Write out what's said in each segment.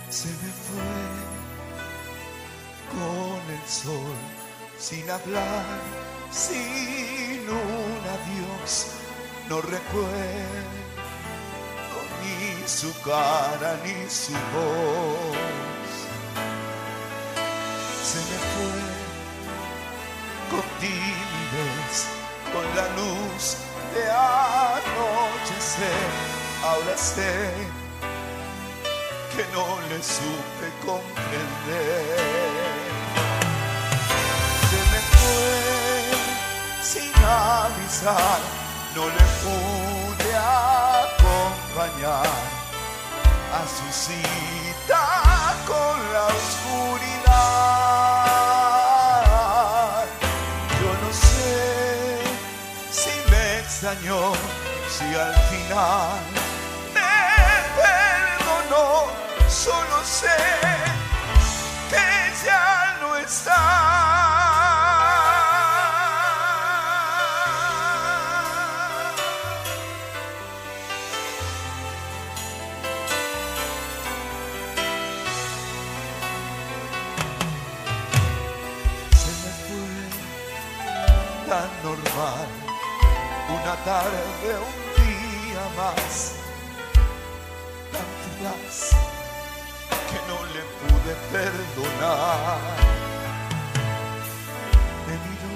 Se me fue con el sol, sin hablar, sin un adiós. No recuerdo ni su cara ni su voz. Se me fue con timidez, con la luz de anochecer. Ahora sé que no le supe comprender. Se me fue sin avisar, no le pude acompañar a su cita con la oscuridad. Yo no sé si me extrañó, si al final solo sé que ya no está. Se me fue tan normal, una tarde, un día más, tan fugaz que no le pude perdonar. Me miró,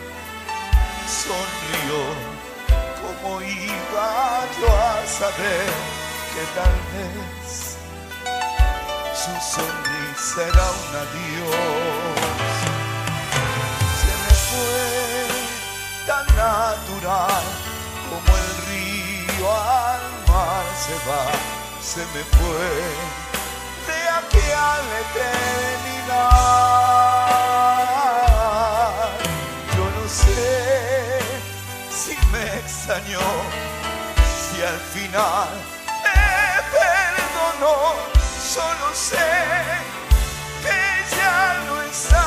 sonrió, ¿cómo iba yo a saber que tal vez su sonrisa era un adiós? Se me fue tan natural como el río al mar se va. Se me fue de aquí a la eternidad. Yo no sé si me extrañó, si al final me perdonó. Solo sé que ya no está.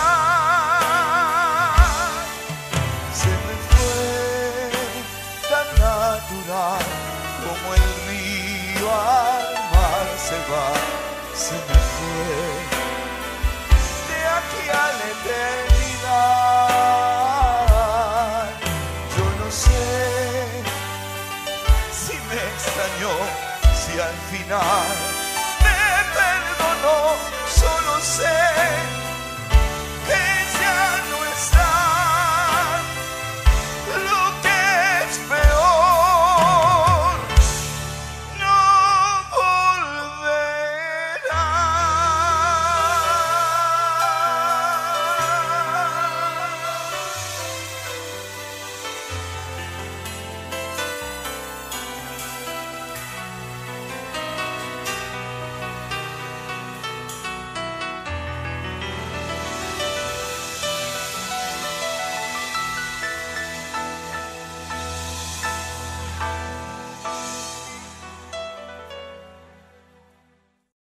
Se me fue tan natural como el río al mar se va. Se me fue de aquí a la eternidad. Yo no sé si me extrañó, si al final me perdonó. Solo sé